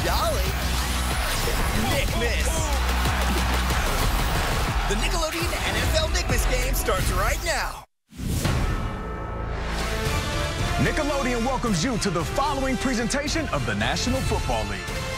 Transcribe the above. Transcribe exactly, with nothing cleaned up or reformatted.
Dolly. Nickmas. The Nickelodeon N F L Nickmas Game starts right now. Nickelodeon welcomes you to the following presentation of the National Football League.